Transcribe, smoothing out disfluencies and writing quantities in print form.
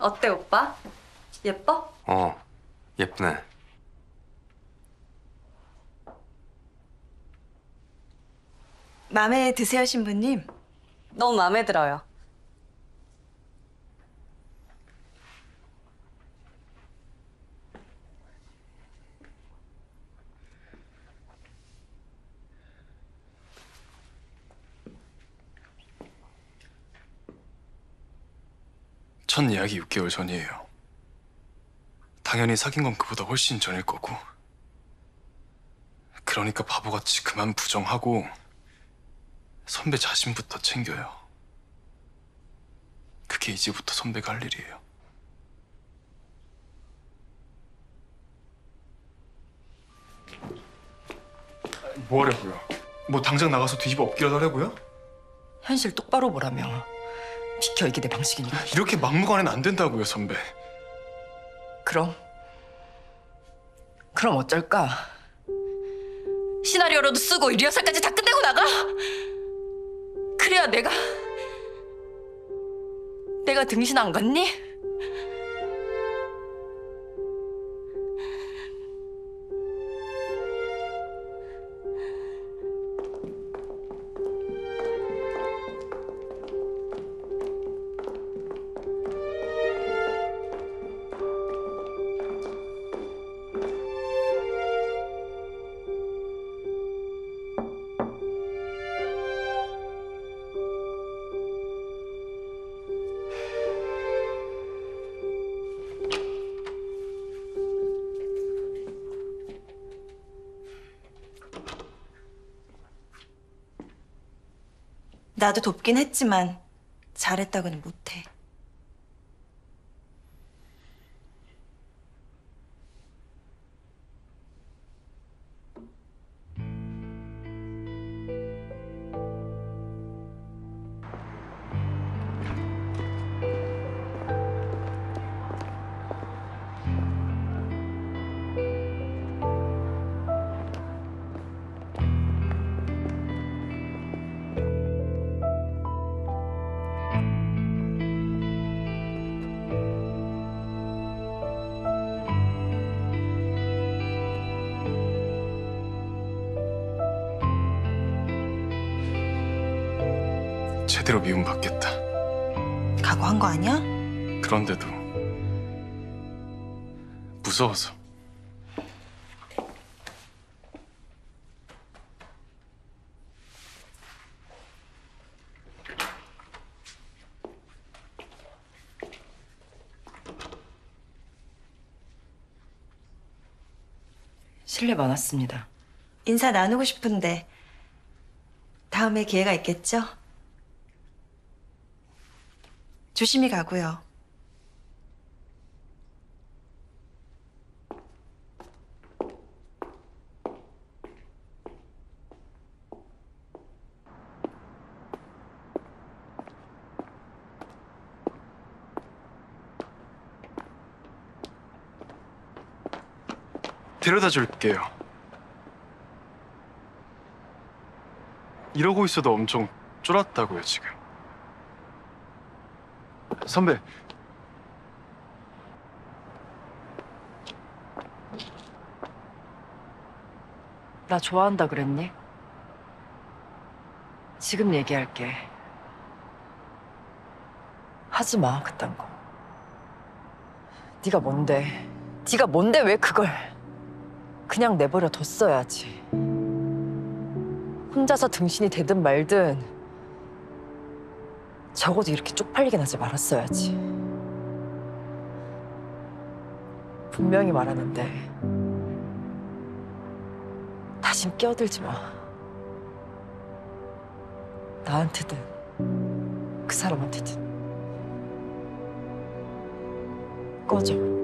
어때, 오빠? 예뻐? 예쁘네. 마음에 드세요, 신부님? 너무 마음에 들어요. 첫 예약이 6개월 전이에요. 당연히 사귄 건 그보다 훨씬 전일 거고. 그러니까 바보같이 그만 부정하고 선배 자신부터 챙겨요. 그게 이제부터 선배가 할 일이에요. 뭐 하려고요? 뭐 당장 나가서 뒤집어 엎기라도 하려고요? 현실 똑바로 보라며. 비켜, 이게 내 방식이니까. 이렇게 막무가내는 안 된다고요, 선배. 그럼 어쩔까? 시나리오라도 쓰고 리허설까지 다 끝내고 나가? 그래야 내가 등신 안 갔니? 나도 돕긴 했지만 잘했다고는 못해. 제대로 미움받겠다. 각오한 거 아니야? 그런데도 무서워서. 실례 많았습니다. 인사 나누고 싶은데 다음에 기회가 있겠죠? 조심히 가고요. 데려다 줄게요. 이러고 있어도 엄청 쫄았다고요, 지금. 선배. 나 좋아한다 그랬니? 지금 얘기할게. 하지 마, 그딴 거. 네가 뭔데 왜 그걸 그냥 내버려 뒀어야지. 혼자서 등신이 되든 말든 적어도 이렇게 쪽팔리게 나지 말았어야지. 분명히 말하는데 다신 끼어들지 마. 나한테든 그 사람한테든. 꺼져.